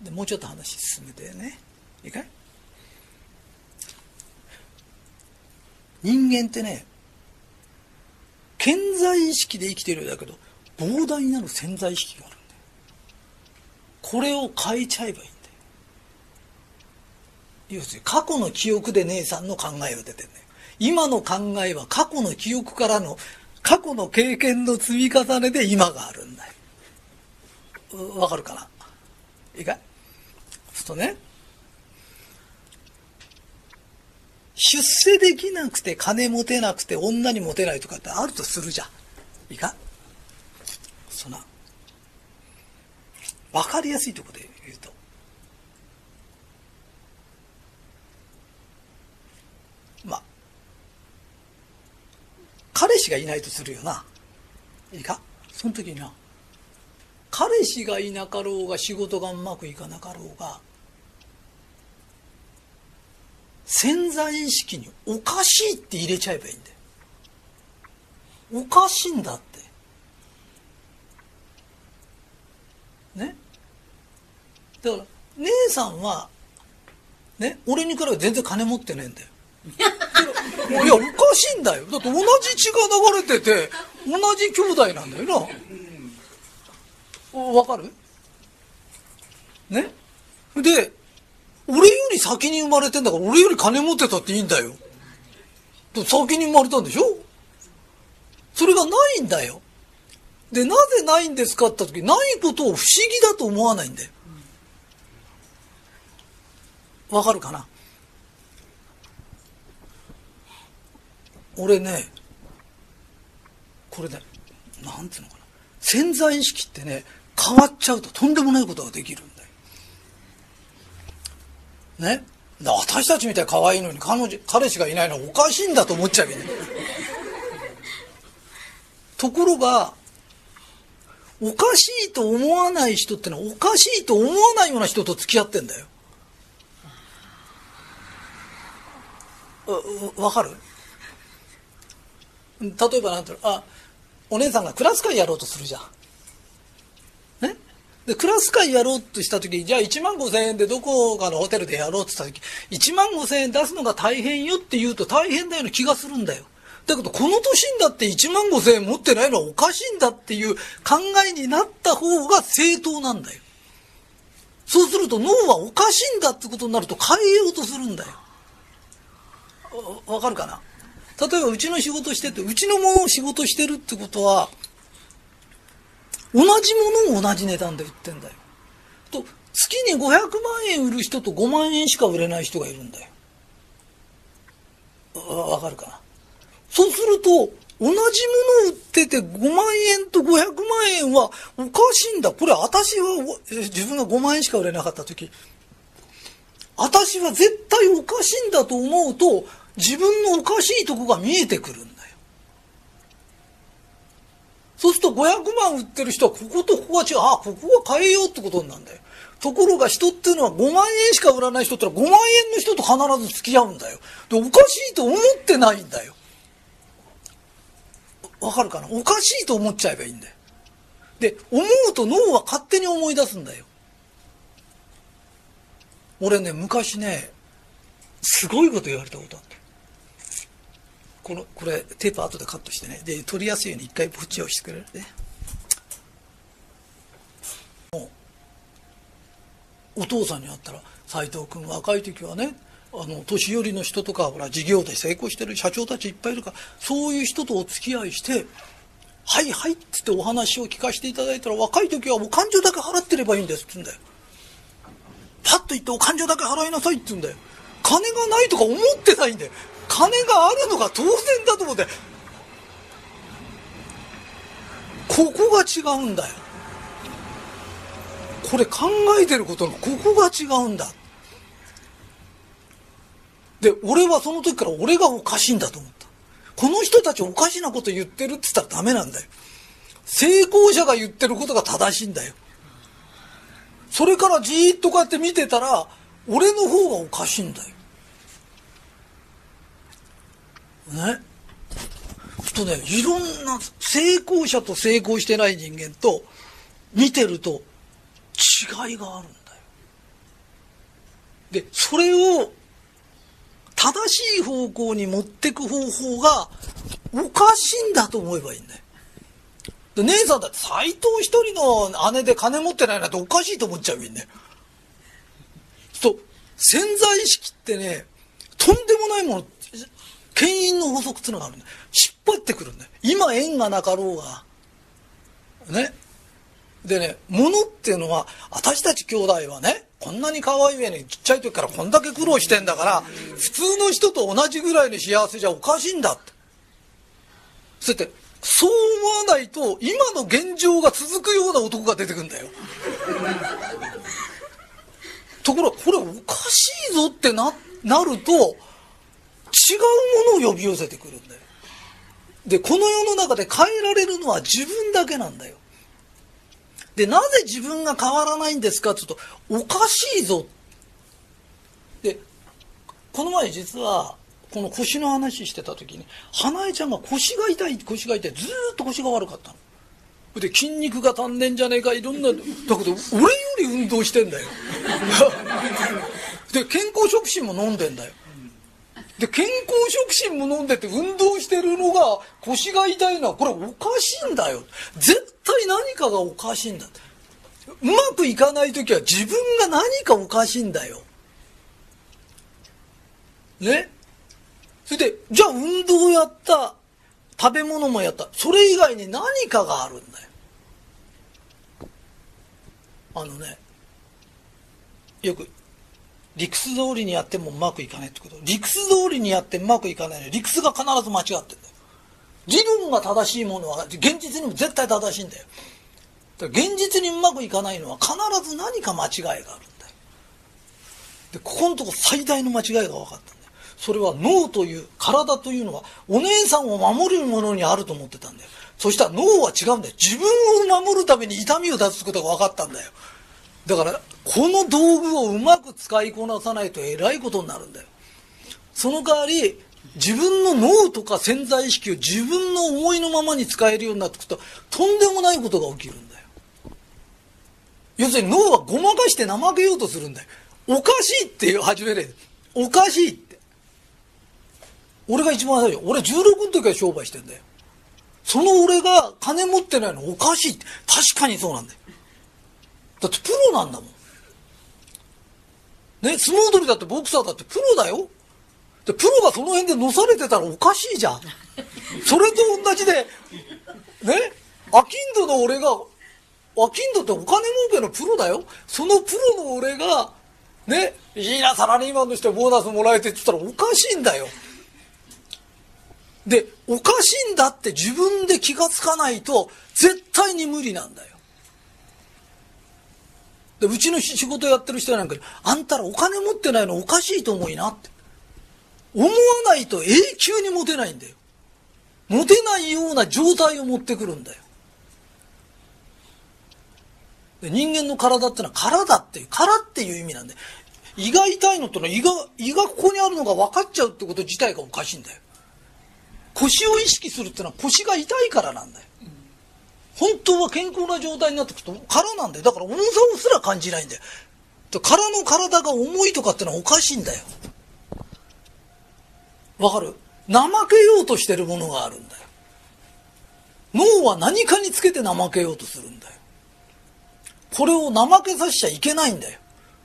でもうちょっと話進めてね、いいかい。人間ってね、顕在意識で生きているんだけど膨大なる潜在意識があるんだよ。これを変えちゃえばいいんだよ。要するに過去の記憶で姉さんの考えが出てるんだよ。今の考えは過去の記憶からの過去の経験の積み重ねで今があるんだよ。わかるかな。いいかい。そうするとね、出世できなくて金持てなくて女にモテないとかってあるとするじゃん。いいか。そんな分かりやすいところで言うと、まあ彼氏がいないとするよな。いいか。その時にな、彼氏がいなかろうが仕事がうまくいかなかろうが、潜在意識におかしいって入れちゃえばいいんだよ。おかしいんだってね。だから姉さんはね、俺に比べ全然金持ってねえんだよ。いや、おかしいんだよ。だって同じ血が流れてて同じ兄弟なんだよな。わかるね。で俺より先に生まれてんだから、俺より金持ってたっていいんだよ。先に生まれたんでしょ。それがないんだよ。で、なぜないんですかって言った時、ないことを不思議だと思わないんだよ。わかるかな。俺ね、これね、なんていうのかな、潜在意識ってね、変わっちゃうととんでもないことができるんだよね。私たちみたいに可愛いのに彼氏がいないのはおかしいんだと思っちゃうけどね。ところがおかしいと思わない人ってのは、おかしいと思わないような人と付き合ってんだよ。わかる。例えばなんていうの、お姉さんがクラス会やろうとするじゃんね。でクラス会やろうとした時に、じゃあ1万5,000円でどこかのホテルでやろうって言った時、1万5,000円出すのが大変よって言うと大変だような気がするんだよ。だけどこの年になって1万5,000円持ってないのはおかしいんだっていう考えになった方が正当なんだよ。そうすると脳はおかしいんだってことになると変えようとするんだよ。わかるかな。例えばうちの仕事してて、うちのものを仕事してるってことは、同じものを同じ値段で売ってんだよ。と月に500万円売る人と5万円しか売れない人がいるんだよ。わかるかな。そうすると同じものを売ってて5万円と500万円はおかしいんだ。これ私は自分が5万円しか売れなかった時、私は絶対おかしいんだと思うと、自分のおかしいとこが見えてくるんだよ。そうすると500万売ってる人はこことここが違う、ここは変えようってことになるんだよ。ところが人っていうのは5万円しか売らない人ってのは5万円の人と必ず付き合うんだよ。でおかしいと思ってないんだよ。わかるかな。おかしいと思っちゃえばいいんだよ。で思うと脳は勝手に思い出すんだよ。俺ね、昔ね、すごいこと言われたことあった。これテープ後でカットしてね、で取りやすいように一回こっちをしてくれるね。もうお父さんに会ったら、斉藤君若い時はね、年寄りの人とか、ほら事業で成功してる社長たちいっぱいいるから、そういう人とお付き合いして、はいはいっつってお話を聞かせていただいたら、若い時はもう勘定だけ払ってればいいんですって言うんだよ。パッと言ってお勘定だけ払いなさいって言うんだよ。金がないとか思ってないんだよ。金があるのが当然だと思って、ここが違うんだよ。これ考えてることのここが違うんだ。で俺はその時から俺がおかしいんだと思った。この人たちおかしなこと言ってるって言ったらダメなんだよ。成功者が言ってることが正しいんだよ。それからじーっとこうやって見てたら、俺の方がおかしいんだよね。とね、いろんな成功者と成功してない人間と見てると違いがあるんだよ。 でそれを正しい方向に持ってく方法がおかしいんだと思えばいいんだよ。で姉さんだって斎藤一人の姉で金持ってないなんておかしいと思っちゃうよね。と潜在意識ってね、とんでもないもの、牽引の法則っていうのがあるんだよ。引っ張ってくるんだよ。今縁がなかろうがね。でね、物っていうのは、私たち兄弟はね、こんなに可愛い上にちっちゃい時からこんだけ苦労してんだから、普通の人と同じぐらいの幸せじゃおかしいんだって。そうやってそう思わないと今の現状が続くような男が出てくるんだよ。ところがこれおかしいぞってなると違うものを呼び寄せてくるんだよ。でこの世の中で変えられるのは自分だけなんだよ。でなぜ自分が変わらないんですかって言うと、おかしいぞ。でこの前実はこの腰の話してた時に、花江ちゃんが腰が痛いずーっと腰が悪かったので、筋肉が足んねんじゃねえか、いろんな、だけど俺より運動してんだよで健康食品も飲んでんだよ。で健康食品も飲んでて運動してるのが腰が痛いのはこれおかしいんだよ。絶対何かがおかしいんだ。うまくいかない時は自分が何かおかしいんだよね。それでじゃあ運動やった、食べ物もやった、それ以外に何かがあるんだよ。よく理屈通りにやってもうまくいかないってこと。理屈通りにやってうまくいかないのに理屈が必ず間違ってんだよ。理論が正しいものは現実にも絶対正しいんだよ。だから現実にうまくいかないのは必ず何か間違いがあるんだよ。でここのとこ最大の間違いが分かったんだよ。それは脳という体というのはお姉さんを守るものにあると思ってたんだよ。そしたら脳は違うんだよ。自分を守るために痛みを出すことが分かったんだよ。だからこの道具をうまく使いこなさないとえらいことになるんだよ。その代わり自分の脳とか潜在意識を自分の思いのままに使えるようになってくるととんでもないことが起きるんだよ。要するに脳はごまかして怠けようとするんだよ。おかしいっていう始める。おかしいって。俺が一番最初、俺16の時から商売してんだよ。その俺が金持ってないのおかしいって。確かにそうなんだよ。だってプロなんだもんね。相撲取りだってボクサーだってプロだよ。でプロがその辺でのされてたらおかしいじゃん。それと同じでね、商人の俺が、商人ってお金儲けのプロだよ。そのプロの俺がね、いいなサラリーマンとしてボーナスもらえてって言ったらおかしいんだよ。でおかしいんだって自分で気がつかないと絶対に無理なんだよ。でうちの仕事やってる人なんかに、あんたらお金持ってないのおかしいと思いなって思わないと永久に持てないんだよ。持てないような状態を持ってくるんだよ。で人間の体ってのは殻っていう意味なんで、胃が痛いのってのは胃がここにあるのが分かっちゃうってこと自体がおかしいんだよ。腰を意識するってのは腰が痛いからなんだよ。本当は健康な状態になってくると殻なんだよ。だから重さをすら感じないんだよ。殻の体が重いとかってのはおかしいんだよ。わかる？怠けようとしてるものがあるんだよ。脳は何かにつけて怠けようとするんだよ。これを怠けさせちゃいけないんだよ。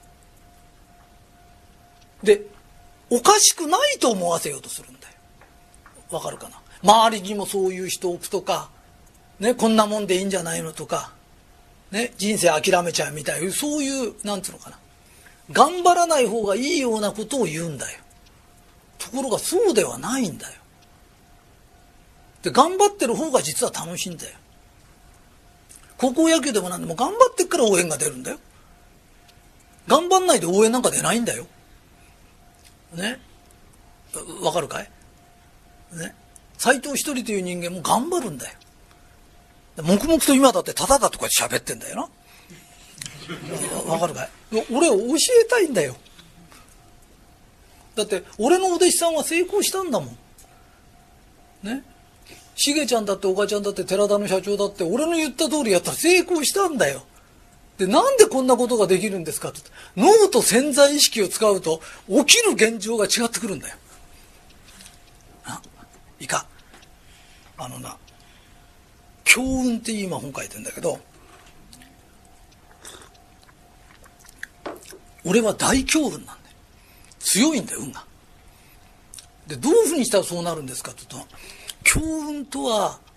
でおかしくないと思わせようとするんだよ。わかるかな？周りにもそういう人を置くとかね、こんなもんでいいんじゃないのとかね、人生諦めちゃうみたいな、そういうなんていうのかな、頑張らない方がいいようなことを言うんだよ。ところがそうではないんだよ。で頑張ってる方が実は楽しいんだよ。高校野球でもなんでも頑張ってっから応援が出るんだよ。頑張んないで応援なんか出ないんだよね。わかるかいね。斎藤一人という人間も頑張るんだよ。黙々と今だってただだとか喋ってんだよな。わかるかい？俺を教えたいんだよ。だって俺のお弟子さんは成功したんだもんね。しげちゃんだっておかちゃんだって寺田の社長だって俺の言った通りやったら成功したんだよ。 で、なんでこんなことができるんですかって。脳と潜在意識を使うと起きる現状が違ってくるんだよ。いいか。強運って今本書いてんだけど、俺は大強運なんだよ。強いんだよ、運が。で、どういうふうにしたらそうなるんですかって言うと、強運とは